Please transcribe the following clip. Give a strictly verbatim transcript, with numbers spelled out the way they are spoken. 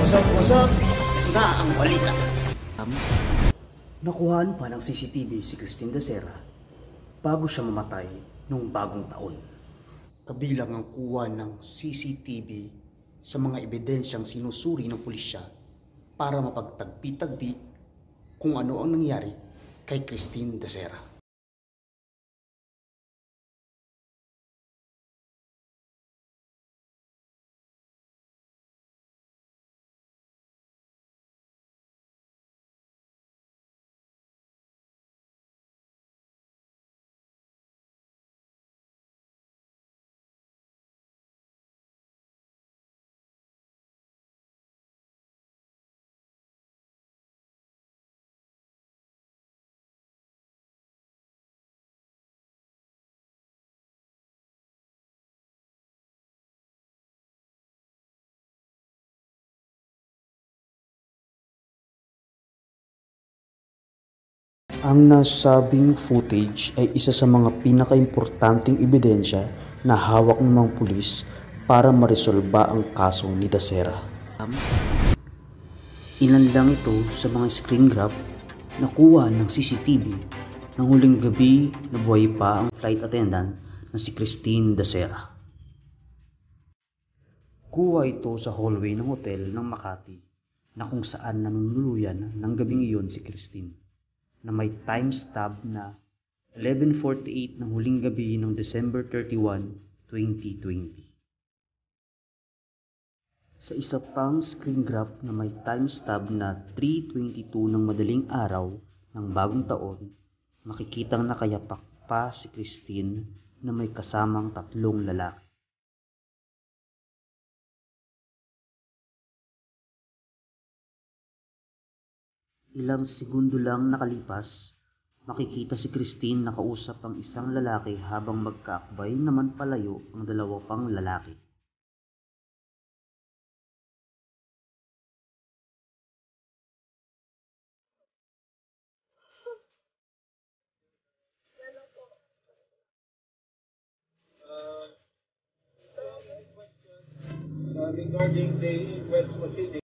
Usap-usap, ito na ang balita. Nakuhaan pa ng C C T V si Christine Dacera bago siya mamatay noong bagong taon. Kabilang ang kuha ng C C T V sa mga ebidensyang sinusuri ng pulisya para mapagtagpi-tagpi kung ano ang nangyari kay Christine Dacera. Ang nasabing footage ay isa sa mga pinakaimportanteng ebidensya na hawak ng mga pulis para maresolba ang kaso ni Dacera. Ilan lang ito sa mga screen grab na kuha ng C C T V ng huling gabi na buhay pa ang flight attendant na si Christine Dacera. Kuha ito sa hallway ng hotel ng Makati na kung saan nanunuluyan ng gabing iyon si Christine, na may timestamp na eleven forty-eight ng huling gabi ng December thirty-first, twenty twenty. Sa isa pang screen grab na may timestamp na three twenty-two ng madaling araw ng bagong taon, makikitang nakayapak pa si Christine na may kasamang tatlong lalaki. Ilang segundo lang nakalipas, makikita si Christine na kausap ang isang lalaki habang magkaakbay naman palayo ang dalawa pang lalaki. Uh, regarding the request mo,